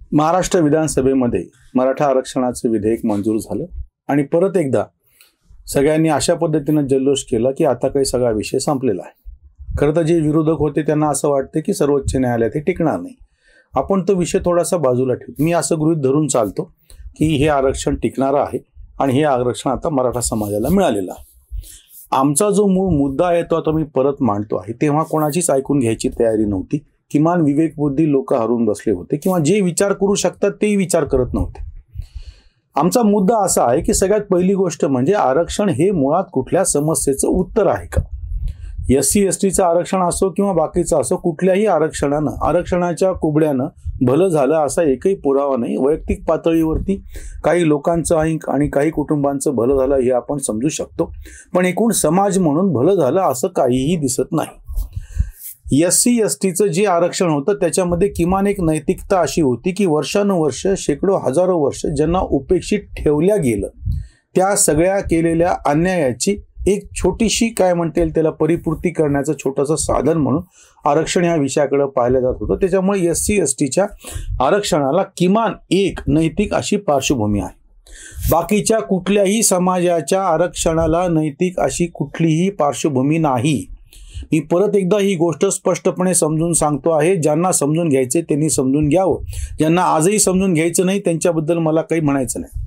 महाराष्ट्र विधानसभेमध्ये मराठा आरक्षणाचे विधेयक मंजूर झालं आणि परत एकदा सगळ्यांनी अशा पद्धतीनं जल्लोष केला की आता काही सगळा विषय संपलेला आहे। खरं तर जे विरोधक होते त्यांना असं वाटतं की सर्वोच्च न्यायालयात हे टिकणार नाही, आपण तो विषय थोडासा बाजूला ठेवू। मी असं गृहीत धरून चालतो की हे आरक्षण टिकणारं आहे आणि हे आरक्षण आता मराठा समाजाला मिळालेलं आहे। आमचा जो मूळ मुद्दा आहे तो आता मी परत मांडतो आहे। तेव्हा कोणाचीच ऐकून घ्यायची तयारी नव्हती, किमान विवेकबुद्धी लोक हरून बसले होते किंवा जे विचार करू शकतात तेही विचार करत नव्हते। आमचा मुद्दा असा आहे की सगळ्यात पहिली गोष्ट म्हणजे आरक्षण हे मुळात कुठल्या समस्येचं उत्तर आहे का? SC STचं आरक्षण असो किंवा बाकीचं असो, कुठल्याही आरक्षणाच्या कुबड्यानं भलं झालं असा एकही पुरावा नाही। वैयक्तिक पातळीवरती काही लोकांचं आणि काही कुटुंबांचं भलं झालं हे आपण समजू शकतो, पण एकूण समाज म्हणून भलं झालं असं काहीही दिसत नाही। SC STचं जे आरक्षण होतं त्याच्यामध्ये किमान एक नैतिकता अशी होती की वर्षानुवर्ष, शेकडो हजारो वर्ष ज्यांना उपेक्षित ठेवल्या गेलं त्या सगळ्या केलेल्या अन्यायाची एक छोटीशी काय म्हणता येईल त्याला परिपूर्ती करण्याचं छोटंसं साधन म्हणून आरक्षण या विषयाकडे पाहिलं जात होतं। त्याच्यामुळे SC STच्या आरक्षणाला किमान एक नैतिक अशी पार्श्वभूमी आहे। बाकीच्या कुठल्याही समाजाच्या आरक्षणाला नैतिक अशी कुठलीही पार्श्वभूमी नाही। मी परत एकदा ही गोष्ट स्पष्टपणे समजून सांगतो आहे। ज्यांना समजून घ्यायचे त्यांनी समजून घ्यावं, ज्यांना आजही समजून घ्यायचं नाही त्यांच्याबद्दल मला काही म्हणायचं नाही।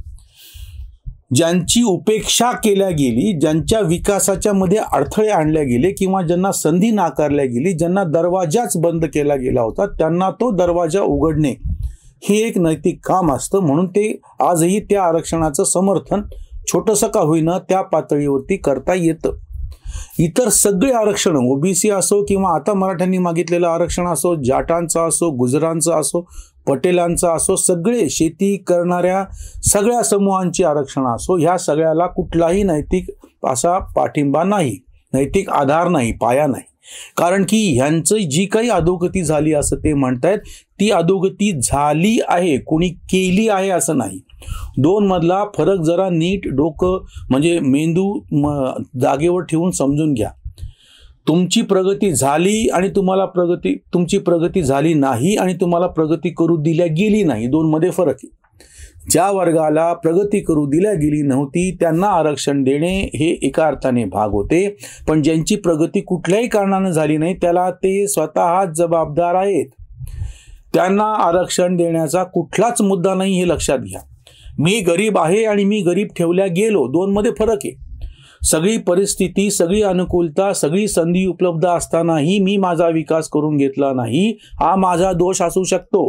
ज्यांची उपेक्षा केल्या गेली, ज्यांच्या विकासाच्या मध्ये अडथळे आणले गेले किंवा ज्यांना संधी नाकारल्या गेली, ज्यांना दरवाजाच बंद केला गेला होता, त्यांना तो दरवाजा उघडणे हे एक नैतिक काम असतं। म्हणून ते आजही त्या आरक्षणाचं समर्थन छोटंसं का होईना त्या पातळीवरती करता येतं। इतर सगळे आरक्षण OBC असो किंवा आता मराठ्यांनी मागितलेलं आरक्षण असो, जाटांचा असो, गुजरांचा असो, पटेलांचा असो, सगळे शेती करणाऱ्या सगळ्या समूहांची आरक्षण असो, ह्या सगळ्याला कुठलाही नैतिक असा पाठिंबा नाही, नैतिक आधार नाही, पाया नाही। कारण की ह्यांचं जी काही अधोगती झाली असं ते म्हणतायत, ती अधोगती झाली आहे, कोणी केली आहे असं नाही। दोन मधला फरक जरा नीट डोकं म्हणजे मेंदू जागेवर ठेवून समजून घ्या। तुमची प्रगती झाली आणि तुमची प्रगती झाली नाही आणि तुम्हाला प्रगती करू दिल्या गेली नाही, दोन मध्ये फरक आहे। ज्या वर्गाला प्रगती करू दिल्या गेली नव्हती त्यांना आरक्षण देणे हे एका अर्थाने भाग होते, पण ज्यांची प्रगती कुठल्याही कारणाने झाली नाही त्याला ते स्वतः जबाबदार आहेत। त्यांना आरक्षण देण्याचा कुठलाच मुद्दा नाही हे लक्षात घ्या। मी गरीब आहे आणि मी गरीब ठेवल्या गेलो, दोन मध्ये फरक आहे। सगळी परिस्थिती, सगळी अनुकूलता, सगळी संधी उपलब्ध असतानाही मी माझा विकास करून घेतला नाही, हा माझा दोष असू शकतो।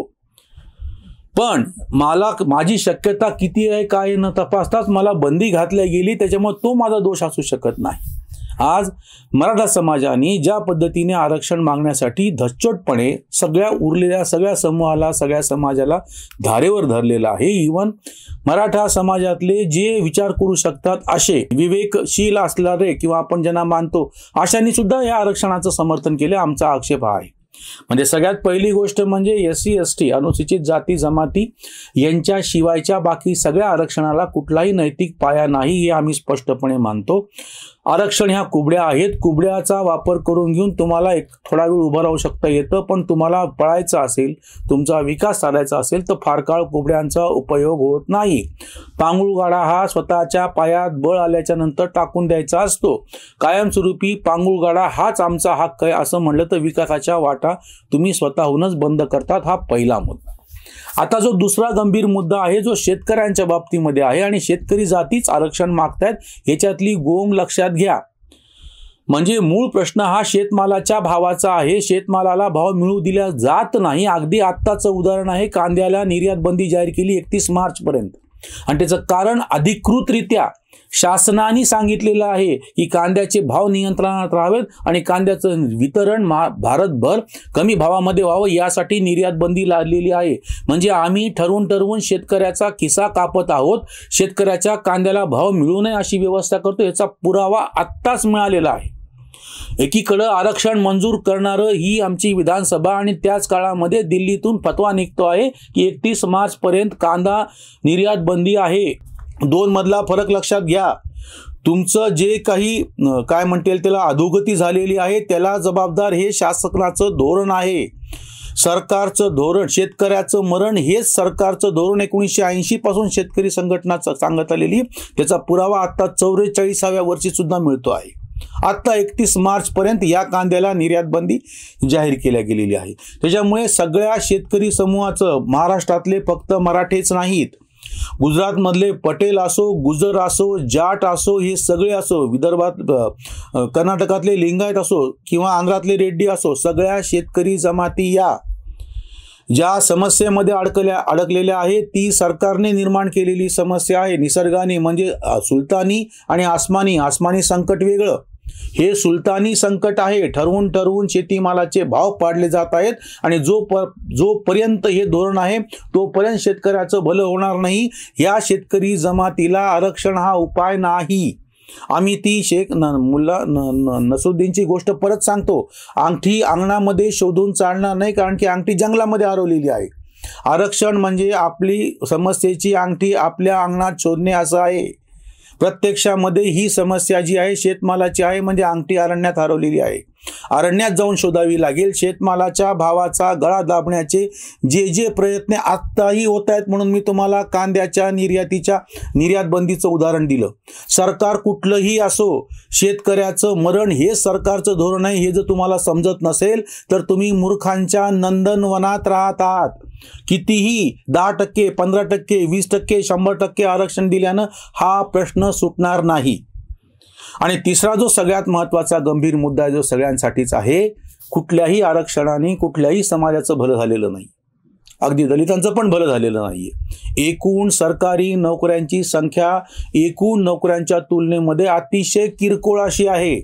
पण माझी शक्यता किती आहे काय न तपासताच मला बंदी घातल्या गेली, त्याच्यामुळे तो माझा दोष असू शकत नाही। आज मराठा समाजाने ज्या पद्धतीने आरक्षण मागण्यासाठी धच्चोटपणे उरलेल्या सगळ्या समूहाला, सगळ्या समाजाला धारेवर धरलेला आहे। इव्हन मराठा समाजातले जे विचार करू शकतात असे विवेकशील असणारे किंवा आपण ज्यांना मानतो अशांनी सुद्धा या आरक्षणाचं समर्थन केले, आमचा आक्षेप आहे। म्हणजे सगळ्यात पहिली गोष्ट म्हणजे SC ST अनुसूचित जाती जमाती यांच्या शिवायच्या बाकी सगळ्या आरक्षणाला कुठलाही नैतिक पाया नाही हे आम्ही स्पष्टपणे मानतो। आरक्षण ह्या कुबड्या आहेत, कुबड्याचा वापर करून घेऊन तुम्हाला एक थोडा वेळ उभं राहू शकता येतं, पण तुम्हाला पळायचं असेल, तुमचा विकास साधायचा असेल तर फार काळ कुबड्यांचा उपयोग होत नाही। पांगुळगाडा हा स्वतःच्या पायात बळ आल्याच्या नंतर टाकून द्यायचा असतो, कायमस्वरूपी पांगुळगाडा हाच आमचा हक्क आहे असं म्हणलं तर विकासाच्या वाटा तुम्ही स्वतःहूनच बंद करतात, हा पहिला मुद्दा। आता जो दुसरा गंभीर मुद्दा आहे जो शेतकऱ्यांच्या बाबतीमध्ये आहे आणि शेतकरी जातीच आरक्षण मागतायत, ह्याच्यातली गोम लक्षात घ्या। म्हणजे मूळ प्रश्न हा शेतमालाच्या भावाचा आहे, शेतमालाला भाव मिळू दिला जात नाही। अगदी आत्ताचं उदाहरण आहे, कांद्याला निर्यात बंदी जाहीर केली 31 मार्च पर्यंत आणि त्याचं कारण अधिकृतरित्या शासनाने सांगितलेलं आहे की कांद्याचे भाव नियंत्रणात राहावेत आणि कांद्याचं वितरण भारतभर कमी भावामध्ये व्हावं यासाठी निर्यात बंदी लादलेली आहे। म्हणजे आम्ही ठरवून शेतकऱ्याचा खिसा कापत आहोत, शेतकऱ्याच्या कांद्याला भाव मिळू नये अशी व्यवस्था करतो, याचा पुरावा आत्ताच मिळालेला आहे। एकीकडे आरक्षण मंजूर करणारं ही आमची विधानसभा आणि त्याच काळामध्ये दिल्लीतून फतवा निघतो आहे की 31 मार्च पर्यंत कांदा निर्यात बंदी आहे। दोन मधला फरक लक्षात घ्या। तुमचं जे काही काय म्हणता येईल त्याला अधोगती झालेली आहे त्याला जबाबदार हे शासनाचं धोरण आहे। सरकारचं धोरण, शेतकऱ्याचं मरण हेच सरकारचं धोरण 1980 पासून शेतकरी संघटना सांगत आलेली, त्याचा पुरावा आता 44व्या वर्षी सुद्धा मिळतो आहे. आता 31 मार्च पर्यंत या कांद्याला निर्यात बंदी जाहीर केल्या गेलेली आहे. त्याच्यामुळे सगळ्या शेतकरी समूहाचं, महाराष्ट्रातले फक्त मराठेच नाहीत, गुजरातमधले पटेल असो, गुजर असो, जाट असो, हे सगळे असो, विदर्भात कर्नाटकातले लिंगायत असो किंवा आंध्रातले रेड्डी असो, सगळ्या शेतकरी जमाती या ज्या समस्येमध्ये अडकलेल्या आहेत ती सरकारने निर्माण केलेली समस्या आहे. निसर्गाने म्हणजे सुलतानी आणि आसमानी संकट वेगळं. हे सुलतानी संकट आहे. ठरवून शेतीमालाचे भाव पाडले जात आहेत आणि जोपर्यंत हे धोरण आहे तोपर्यंत शेतकऱ्याचं भलं होणार नाही. या शेतकरी जमातीला आरक्षण हा उपाय नाही. आम्ही ती शेख मुल्ला नसरुद्दीनची गोष्ट परत सांगतो. अंगठी अंगणामध्ये शोधून चालणार नाही, कारण की अंगठी जंगलामध्ये हरवलेली आहे. आरक्षण म्हणजे आपली समस्येची अंगठी आपल्या अंगणात शोधणे असं आहे. प्रत्यक्षामध्ये ही समस्या जी आहे शेतमालाची आहे, म्हणजे अंगठी अरण्यात हरवलेली आहे. अरण्यात जाऊन शोधावी लागेल. शेतमालाच्या भावाचा गळा दाबण्याचे जे प्रयत्न आत्ताही होत आहेत, म्हणून मी तुम्हाला कांद्याच्या निर्यात बंदीचं उदाहरण दिलं. सरकार कुठलंही असो, शेतकऱ्याचं मरण हे सरकारचं धोरण आहे. हे जर तुम्हाला समजत नसेल तर तुम्ही मूर्खांच्या नंदनवनात राहत आहात. कितीही 10%, 15%, 20%, 100% आरक्षण दिल्यानं हा प्रश्न सुटणार नाही. आणि तिसरा जो सगळ्यात महत्त्वाचा गंभीर मुद्दा जो सगळ्यांसाठीच आहे, कुठल्याही आरक्षणाने कुठल्याही समाजाचं भलं झालेलं नाही. अगदी दलितांचं पण भलं झालेलं नाहीये. एकूण सरकारी नोकऱ्यांची संख्या एकूण नोकऱ्यांच्या तुलनेमध्ये अतिशय किरकोळ अशी आहे.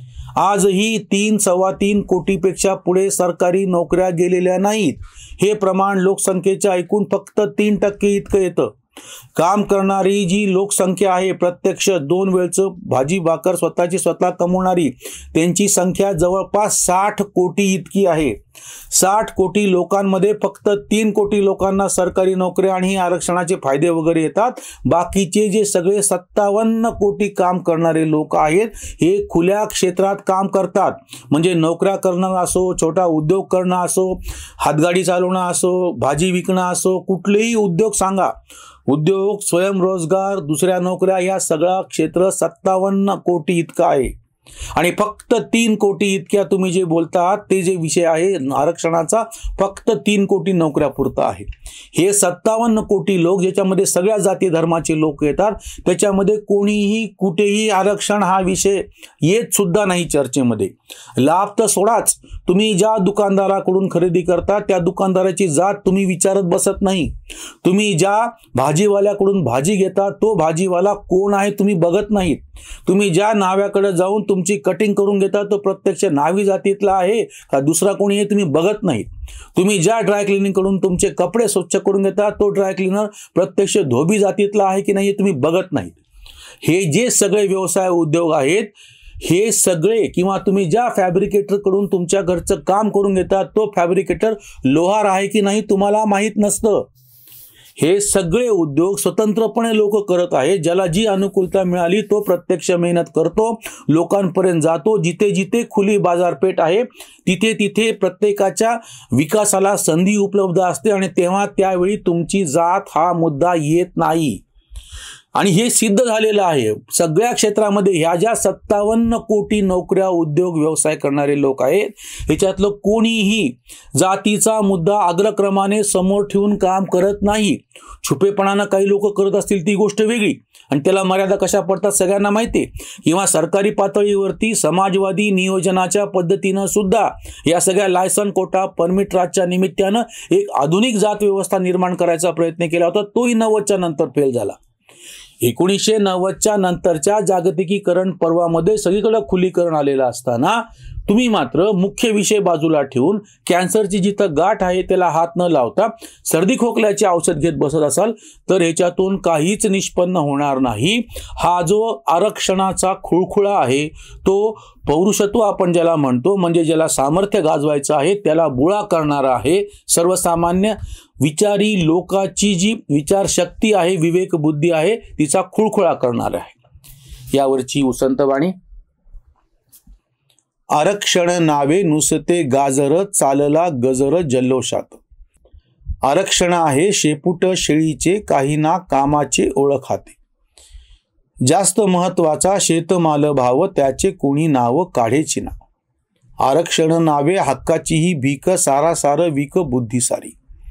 आजही 3-3.25 कोटीपेक्षा पुढे सरकारी नोकऱ्या गेलेल्या नाहीत. हे प्रमाण लोकसंख्येच्या एकूण फक्त 3% इतकं येतं. काम करणारी जी लोकसंख्या आहे, प्रत्यक्ष 2 वेळचं भाजी भाकर स्वतः कमवणारी, त्यांची संख्या जवळपास 60 कोटी इतकी आहे. 60 कोटी लोकांमध्ये फक्त 3 कोटी लोकांना सरकारी नोकऱ्या आणि आरक्षणाचे फायदे वगैरे येतात. बाकीचे जे सगळे 57 कोटी काम करणारे लोक आहेत, हे खुल्या क्षेत्रात काम करतात. म्हणजे नोकऱ्या करणं असो, छोटा उद्योग करणं असो, हातगाडी चालवणं असो, भाजी विकणं असो, कुठलेही उद्योग सांगा, उद्योग, स्वयंरोजगार, दुसऱ्या नोकऱ्या, या सगळा क्षेत्र 57 कोटी इतका आहे. आणि फक्त 3 कोटी इतक्या तुम्ही जे बोलतात ते जे विषय आहे आरक्षणाचा, फक्त 3 कोटी नोकऱ्या पुरता आहे. हे 57 कोटी लोक, ज्याच्यामध्ये सगळ्या जाती धर्माचे लोक येतात, त्याच्यामध्ये कोणीही कुठेही आरक्षण हा विषय येत सुद्धा नाही चर्चेमध्ये. लाभ तर सोडाच, तुम्ही ज्या दुकानदाराकडून खरेदी करता त्या दुकानदाराची जात तुम्ही विचारत बसत नाही. तुम्ही ज्या भाजीवाल्याकडून भाजी घेता तो भाजीवाला कोण आहे तुम्ही बघत नाहीत. तुम्ही ज्या न्हाव्याकडे जाऊन तुमची कटिंग करून घेता तो प्रत्यक्ष न्हावी जातीतला आहे का दुसरा कोणी हे तुम्ही बघत नाहीत. तुम्ही ज्या ड्राय क्लिनिंग कडून तुमचे कपडे स्वच्छ करून घेता तो ड्राय क्लिनर प्रत्यक्ष धोबी जातीतला आहे की नाही हे तुम्ही बघत नाहीत. हे जे सगळे व्यवसाय उद्योग आहेत, हे सगळे, किंवा तुम्ही ज्या फॅब्रिकेटर कडून तुमच्या घरचं काम करून घेता तो फॅब्रिकेटर लोहार आहे की नाही तुम्हाला माहीत नसतं. हे सगळे उद्योग स्वतंत्रपणे लोक करत आहेत. ज्याला जी अनुकूलता मिळाली तो प्रत्यक्ष मेहनत करतो, लोकांपर्यंत जातो. जिथे जिथे खुली बाजारपेठ आहे तिथे तिथे प्रत्येकाच्या विकासाला संधी उपलब्ध असते आणि तेव्हा त्यावेळी तुमची जात हा मुद्दा येत नाही. आणि हे सिद्ध झालेलं आहे सगळ्या क्षेत्रामध्ये. ह्या ज्या 57 कोटी नोकऱ्या, उद्योग, व्यवसाय करणारे लोक आहेत, ह्याच्यातलं कोणीही जातीचा मुद्दा अग्रक्रमाने समोर ठेवून काम करत नाही. छुपेपणानं काही लोक करत असतील ती गोष्ट वेगळी, आणि त्याला मर्यादा कशा पडतात सगळ्यांना माहिती आहे. किंवा सरकारी पातळीवरती समाजवादी नियोजनाच्या पद्धतीनं सुद्धा या सगळ्या लायसन, कोटा, परमिट राजच्या निमित्तानं एक आधुनिक जात व्यवस्था निर्माण करायचा प्रयत्न केला होता. तोही 90च्या नंतर फेल झाला. 1990च्या नंतरच्या जागतिकीकरण पर्वामध्ये सगळीकडे खुलीकरण आलेलं असताना तुम्ही मात्र मुख्य विषय बाजूला ठेवून कॅन्सरची जिथं गाठ आहे त्याला हात न लावता सर्दी खोकल्याचे औषध घेत बसत असाल तर ह्याच्यातून काहीच निष्पन्न होणार नाही. हा जो आरक्षणाचा खुळखुळा आहे तो पौरुषत्व आपण ज्याला म्हणतो, म्हणजे ज्याला सामर्थ्य गाजवायचं आहे त्याला बुळा करणारा आहे. सर्वसामान्य विचारी लोकाची जी विचारशक्ती आहे, विवेक बुद्धी आहे, तिचा खुळखुळा करणार आहे. यावरची उसंत वाणी आरक्षण नावे नुसते गाजर चालला गजर जल्लोषात. आरक्षण आहे शेपूट शेळीचे काही ना कामाचे ओळखाते. जास्त महत्वाचा शेतमाल भाव त्याचे कोणी नाव काढेची ना. आरक्षण नावे हक्काचीही भीक सारासार विक बुद्धी सारी.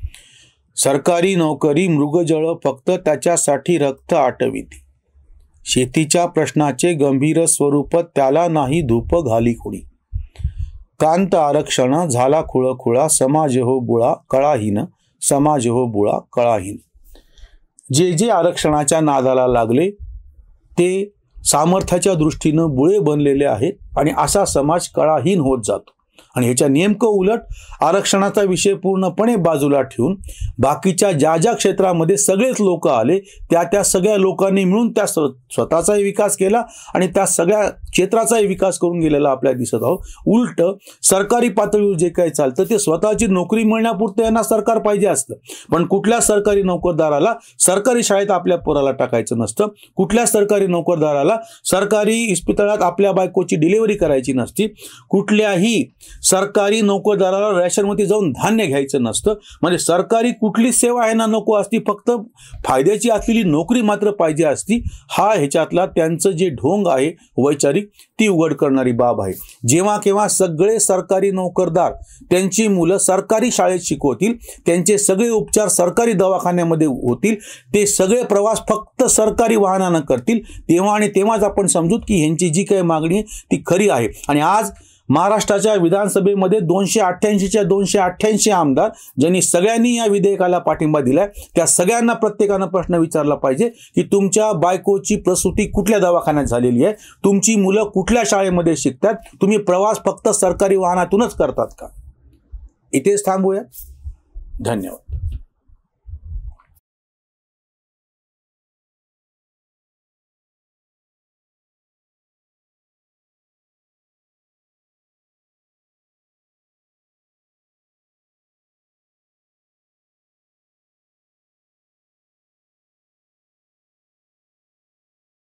सरकारी नोकरी मृगजळ फक्त त्याच्यासाठी रक्त आटविती. शेतीच्या प्रश्नाचे गंभीर स्वरूप त्याला नाही धूप घाली कोणी. कांत आरक्षण झाला खुळखुळा समाज हो बुळा कळाहीन समाज हो बुळा कळाहीन. जे जे आरक्षणाच्या नादाला लागले ते सामर्थ्याच्या दृष्टीनं बुळे बनलेले आहेत आणि असा समाज कळाहीन होत जातो. आणि ह्याच्या नेमकं उलट आरक्षणाचा विषय पूर्णपणे बाजूला ठेवून बाकीच्या ज्या ज्या क्षेत्रामध्ये सगळेच लोक आले त्या सगळ्या लोकांनी मिळून त्या स्वतःचाही विकास केला आणि त्या सगळ्या क्षेत्राचाही विकास करून गेलेला आपल्याला दिसत आहोत. उलट सरकारी पातळीवर जे काही चालतं ते स्वतःची नोकरी मिळण्यापुरतं यांना सरकार पाहिजे असतं. पण कुठल्या सरकारी नोकरदाराला सरकारी शाळेत आपल्या पोराला टाकायचं नसतं. कुठल्या सरकारी नोकरदाराला सरकारी इस्पितळात आपल्या बायकोची डिलिव्हरी करायची नसती. कुठल्याही सरकारी नोकरदाराला रेशनमध्ये जाऊन धान्य घ्यायचं नसतं. म्हणजे सरकारी कुठली सेवा आहे ना नको असती, फक्त फायद्याची असलेली नोकरी मात्र पाहिजे असती. हा ह्याच्यातला त्यांचं जे ढोंग आहे वैचारिक ती उघड करणारी बाब आहे. जेव्हा केव्हा सगळे सरकारी नोकरदार त्यांची मुलं सरकारी शाळेत शिकवतील, त्यांचे सगळे उपचार सरकारी दवाखान्यामध्ये होतील, ते सगळे प्रवास फक्त सरकारी वाहनानं करतील, तेव्हा आणि तेव्हाच आपण समजूत की ह्यांची जी काही मागणी आहे ती खरी आहे. आणि आज महाराष्ट्राच्या विधानसभेमध्ये 288च्या 288 आमदार ज्यांनी सगळ्यांनी या विधेयकाला पाठिंबा दिलाय त्या सगळ्यांना प्रत्येकानं प्रश्न विचारला पाहिजे की तुमच्या बायकोची प्रसूती कुठल्या दवाखान्यात झालेली आहे, तुमची मुलं कुठल्या शाळेमध्ये शिकतात, तुम्ही प्रवास फक्त सरकारी वाहनातूनच करतात का? इथेच थांबूया. धन्यवाद.